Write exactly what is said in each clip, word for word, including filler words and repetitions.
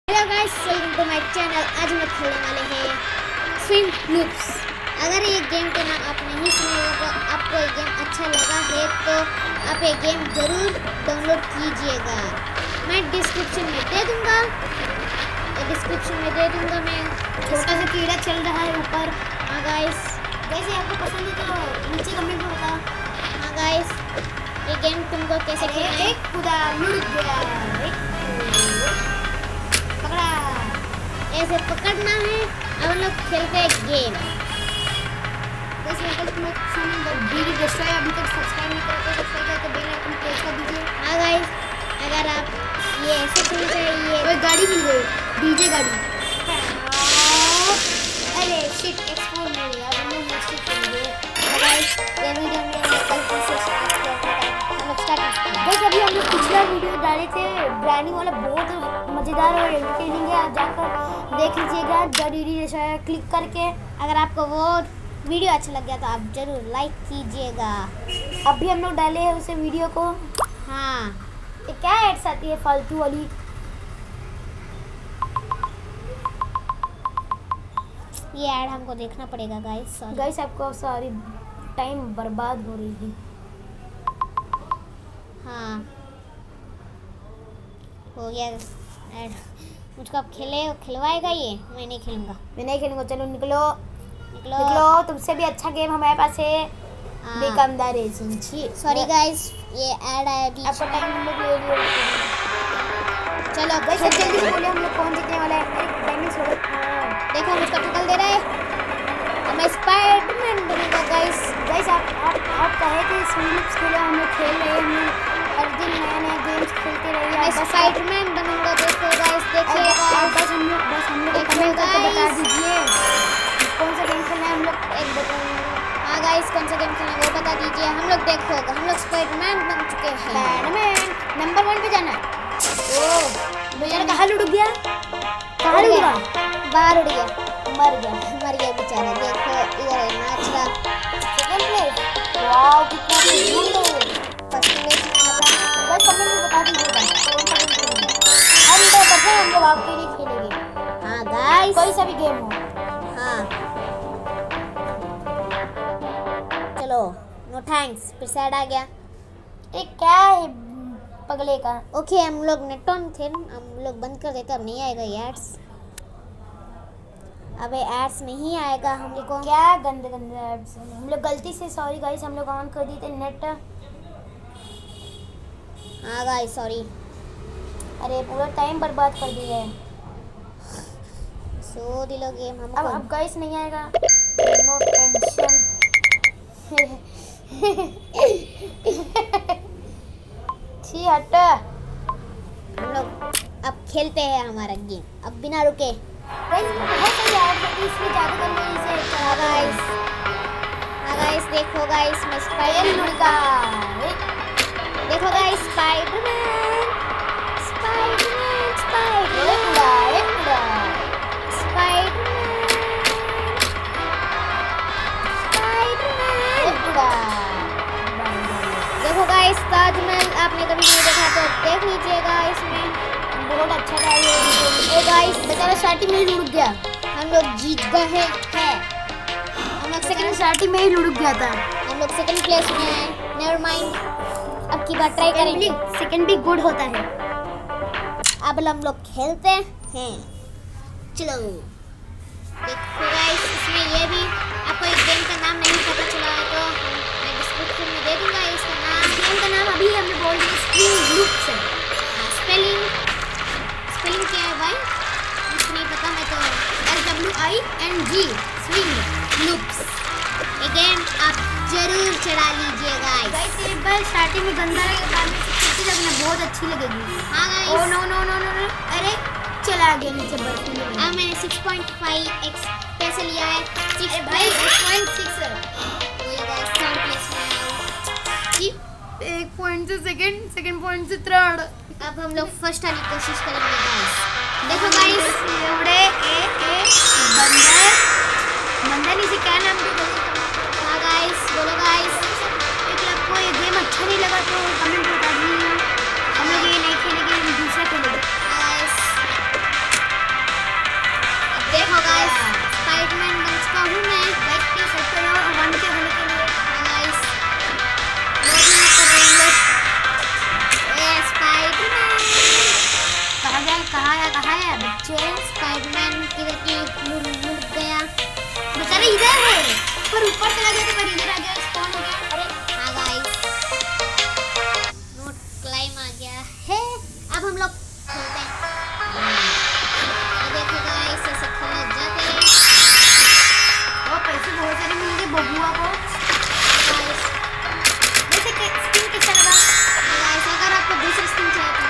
Hello guys, welcome to my channel. आज हम खेलने वाले हैं स्विंग लूप्स। अगर ये गेम के नाम आप नहीं सुने हो तो आपको ये गेम अच्छा लगा है तो आप ये गेम ज़रूर डाउनलोड कीजिएगा। मैं डिस्क्रिप्शन में दे दूँगा डिस्क्रिप्शन में दे दूँगा मैं छोटा सा कीड़ा चल रहा है ऊपर। हाँ गाइस, वैसे आपको पसंद है तो नीचे कमेंट में बताओ। हाँ गाइस, ये गेम तुमको कैसे खेलना है? एक खुदा लुढ़क गया, पकड़ा, ऐसे पकड़ना है। अब हम लोग खेलते हैं गेम। वैसे अगर तुम वीडियो देख रहे हो अभी तक सब्सक्राइब नहीं करते तो सब्सक्राइब करके बेल आइकन प्रेस कर दीजिए। हाँ गाइस, अगर आप ये ऐसे खेलना चाहिए। कोई गाड़ी मिल गई, डीजे गाड़ी। अरे शिट, एक्सप्लोर मिल गया। अब हम लोग नेक्स्ट खेलेंगे। गाइस, ये वीडियो में कल से स्टार्ट करते हैं। हम लोग स्टार्ट करते हैं। बस अभी हम लोग पिछला वीडियो डाले थे ब्रानी वाला, बहुत मज़ेदार और एंटरटेनिंग है। आप जाकर देख लीजिएगा जरूरी है क्लिक करके। अगर आपको वो वीडियो अच्छा लग गया तो आप ज़रूर लाइक कीजिएगा। अभी हम लोग डाले हैं उसे वीडियो को। हाँ, ये क्या एड्स आती है फालतू वाली? ये ऐड हमको देखना पड़ेगा गाइस। गाइस आपको सारी टाइम बर्बाद हो रही है। हाँ, हो गया ऐड। मुझको अब खेले खिलवाएगा ये? मैं नहीं खेलूँगा, मैं नहीं खेलूँगा। चलो निकलो निकलो निकलो, तुमसे भी अच्छा गेम हमारे पास है। बेकमदार है। सॉरी गाइस, ये ऐड आया बीच में। आपका टाइम हम लोग ले लिए। चलो गाइस, जल्दी से बोले हम लोग कौन जीतने वाला है। अरे डायमंड्स हो गए। देखो मुझको टक्कर दे रहा है। अब मैं स्पाइडरमैन बनूंगा गाइस। गाइस आप आप आप कहे कि स्विंग्स खेले, हम लोग खेल रहे हैं हर दिन नए नए गेम्स खेलते रहिए। मैं स्पाइडरमैन बनूंगा। देखो गाइस, देखिएगा। बस हम लोग बस हम लोग कमेंट करके बता दीजिए कौन सा गेम खेलना है। हम लोग एक बताएंगे। हाँ गाइस, कौन सा गेम खेलना है वो बता दीजिए। हम लोग देखो, हम लोग स्पाइडरमैन बन चुके हैं। स्पाइडरमैन नंबर वन पे जाना है। ओह बेचारा कहाँ लुढ़क गया? कहाँ लुढ़ गया? बाहर उड़ गया, मर गया मर गया बेचारा। देखो इधर नाच रहा। Second place. वाओ, कितना सुंदर है। फर्स्ट प्लेस बस कमेंट में बता दीजिएगा कौन सा गेम खेलेंगे। हंड्रेड परसेंट हम लोग आपके लिए खेलेंगे। हाँ गाइस, कोई सा भी गेम हो। हाँ चलो, नो थैंक्स। फिर से ऐड आ गया। एक क्या है पगले का? ओके, हम लोग नेट ऑन थे, हम लोग बंद कर देते। अब नहीं आएगा ये एड्स। अबे एड्स नहीं आएगा हम लोग को। क्या गंदे गंदे एड्स हैं। हम लोग गलती से, सॉरी गाइस, हम लोग ऑन कर दिए थे नेट। हाँ गाइस सॉरी। अरे पूरा टाइम बर्बाद कर दिया है। सो दिलो गेम हमको। अब अब गाइस नहीं आएगा, नो टेंशन। ठीक हट। हम लोग अब खेलते हैं हमारा गेम, अब बिना रुके। गाइस बहुत सही ऐड है, इसमें जादू करने इसे चला गाइस। हाँ गाइस, देखो गाइस, मैं स्पाइडरमैन का। देखो guys, Spiderman Spiderman Spiderman Spiderman Spiderman. देखो गाइस, ताजमहल आपने कभी नहीं देखा तो देख लीजिएगा। इसमें बहुत अच्छा था ये। गाइस बेचारा स्टार्टिंग में ही लुढ़क गया। हम लोग जीत गए हैं। हम लोग सेकंड स्टार्टिंग में ही लुढ़क गया था। हम लोग सेकंड प्लेस में हैं। नेवर माइंड, अब की बार ट्राई करेंगे। सेकंड भी गुड होता है। अब हम लोग खेलते हैं। चलो देखो गाइस, इसमें ये भी आपको इस गेम का नाम नहीं पता चला है तो मैं डिस्क्रिप्शन में दे दूंगा इसका नाम। गेम का नाम अभी हमने बोल दिया, स्विंग लूप्स है। स्पेलिंग स्पेलिंग क्या है भाई? मुझे नहीं पता। मैं तो S W I N G swing loops. ये गेम आप जरूर चढ़ा लीजिएगा गाइस। एक बार स्टार्टिंग में गंदा लगेगा, बाद में अच्छी लगना, बहुत अच्छी लगेगी। हाँ guys. Oh no no no no no, अरे चला गया नीचे बर्फ में। अब मैंने सिक्स पॉइंट फाइव एक्स पैसे लिया है। सिक्स भाई सिक्स पॉइंट सिक्स वही गाइस, थर्ड प्लेस में आया जी। एक पॉइंट से सेकंड, सेकंड पॉइंट से थर्ड। अब हम लोग फर्स्ट आने की कोशिश करेंगे गाइस। देखो गाइस, एवड़े ए ए बंदर बंदर इसे क्या नाम दे? हाँ गाइस, बोलो गाइस। एक आपको ये गेम अच्छा नहीं लगा तो कमेंट बता दीजिए। हम लोग ये नहीं खेलेंगे, हम दूसरा खेलेंगे गाइस। कहाँ है कहाँ है बच्चे? स्पाइडरमैन किधर की लुढ़क गया बेचारा, इधर है पर ऊपर चला गया तो पर इधर आ गया, स्पॉन हो गया। अरे हाँ गाइस, नोट क्लाइम आ गया है। अब हम लोग खेलते हैं। देखो गाइस ऐसे खेला जाते हैं। वो पैसे बहुत सारे मिल गए बबुआ को। गाइस वैसे स्किन कैसा लगा? गाइस अगर आपको दूसरी स्किन चाहिए तो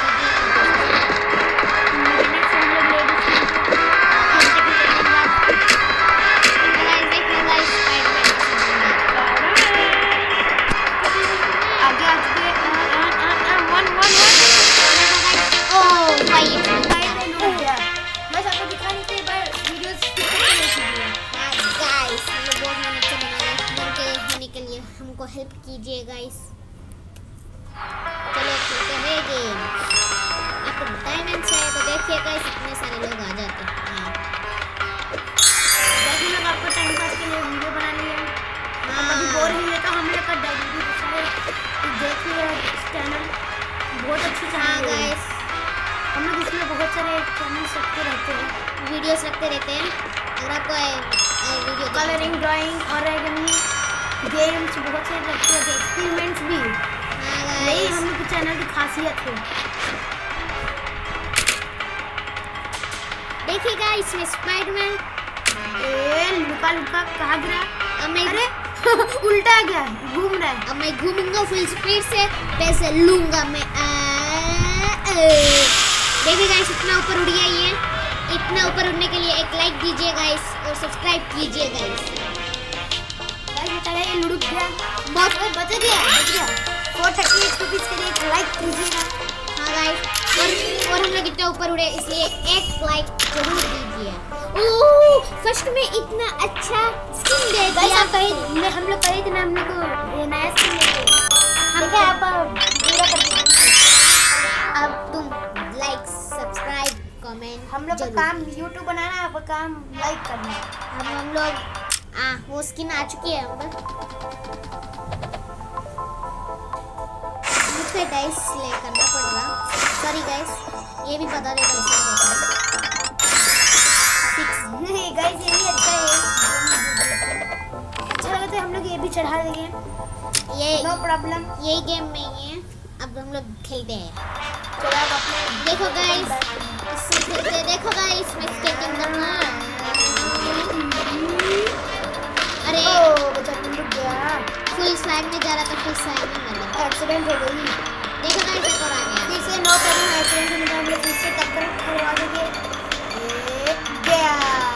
हमको हेल्प कीजिए गाइस। चलो खेलते हैं गेम। आपको डायमंड चाहिए तो देखिए गाइस इतने सारे लोग आ जाते हैं। जैसे लोग आपको टाइम पास के लिए वीडियो बनानी है, हाँ कभी बोर नहीं है तो हम लोग का डायरी देखिए, चैनल बहुत अच्छी चैनल है गाइस। हम लोग इसमें बहुत सारे चैनल्स रखते रहते हैं, वीडियोस रखते रहते हैं। अगर आपको वीडियो कलरिंग, ड्राइंग और गेम्स बहुत सारे रखते हैं, एक्सपेरिमेंट्स भी। यही हम लोग के चैनल की खासियत है। देखिएगा इसमें स्पाइडरमैन ए लुका लुका कहाँ गिरा? अब मैं अरे उल्टा गया, घूम रहा है। अब मैं घूमूंगा फुल स्पीड से, पैसे लूंगा मैं। देखिए गाइस इतना ऊपर उड़ गया ये। इतना ऊपर उड़ने के लिए एक लाइक दीजिए गाइस और सब्सक्राइब कीजिए गाइस। ये लुढ़क गया, बहुत बच गया बच गया फोर थर्टी एट रुपीज के लिए एक लाइक कीजिएगा। हाँ गाइस, और, और हम लोग इतना ऊपर उड़े इसलिए एक लाइक जरूर दीजिए। ओह फर्स्ट में इतना अच्छा स्किन दे दिया। आप कहीं हम लोग कहे थे ना हम लोग को ये नया स्किन लेंगे, हम क्या आप पूरा कर दीजिए। अब तुम लाइक सब्सक्राइब कमेंट, हम लोग का काम यूट्यूब बनाना है, आपका काम लाइक करना है। हम हम लोग आ, वो स्किन आ चुकी है मुझे डाइस ले करना पड़ रहा। सॉरी गाइस, ये भी बता देता हूँ सिक्स नहीं गाइस, ये भी अच्छा है, अच्छा लगा तो हम लोग ये भी चढ़ा देंगे, ये नो प्रॉब्लम। यही गेम में ही है। अब हम लोग खेलते हैं। चलो अब अपने देखो गाइस, इससे खेलते देखो गाइस इसमें स्केटिंग करना है। अरे बच्चा टूट गया, फुल स्लाइड में जा रहा था, फुल स्लाइड में मर गया, एक्सीडेंट हो गई। देखो गाइस एक और आ गया, फिर से नो प्रॉब्लम, एक्सीडेंट होने का हम लोग फिर से टक्कर करवा देंगे। ए गया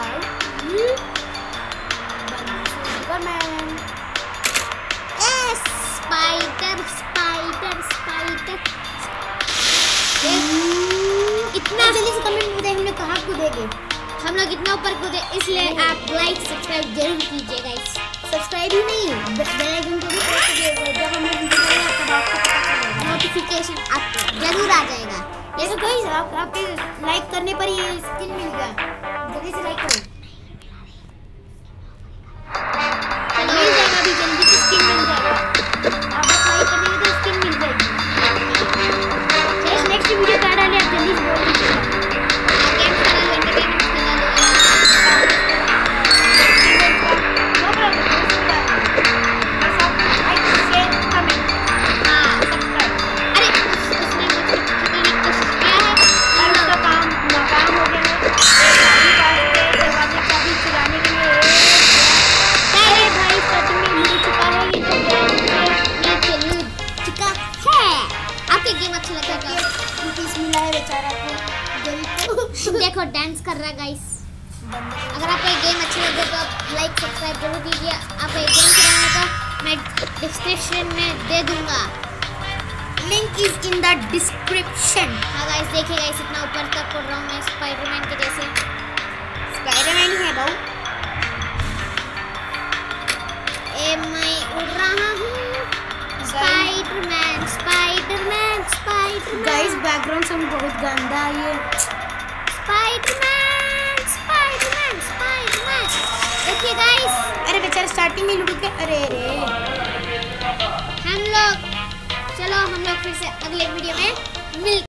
सुपरमैन, ए स्पाइडर स्पाइडर स्पाइडर। इतना जल्दी से कमेंट में हम लोग कहाँ कूदेंगे? हम लोग इतना ऊपर कूदे, इसलिए आप लाइक सब्सक्राइब जरूर कीजिए गाइस। सब्सक्राइब ही नहीं, बेल आइकन को भी प्रेस कीजिए, जब हम लोग वीडियो बनाएंगे तब आपको पता चलेगा, नोटिफिकेशन आपको जरूर आ जाएगा। जैसे गाइस आप आपके लाइक करने पर ये स्किन मिल गया, जल्दी से लाइक करो, मिल जाएगा अभी जल्दी से स्किन मिल जाएगा। आप बस लाइक करेंगे तो स्किन मिल जाएगी। चलिए नेक्स्ट वीडियो क्या डालें आप जल्दी से बोल दीजिए। देखो डांस कर रहा है गाइस। अगर आपको ये गेम अच्छा लगे तो आप लाइक सब्सक्राइब जरूर कीजिए। आप ये गेम खेलना तो मैं डिस्क्रिप्शन में दे दूंगा, link is in the description. हाँ गाइस देखिए गाइस इतना ऊपर तक उड़ रहा हूँ मैं, स्पाइडरमैन के जैसे। स्पाइडरमैन ही है भाऊ, ए मैं उड़ रहा हूँ Spiderman Spiderman Spiderman. Guys background sound बहुत गंदा है ये। Spiderman Spiderman Spiderman. देखिए गाइस, अरे बेचारा स्टार्टिंग में लुढ़क के, अरे रे हम लोग, चलो हम लोग फिर से अगले वीडियो में मिल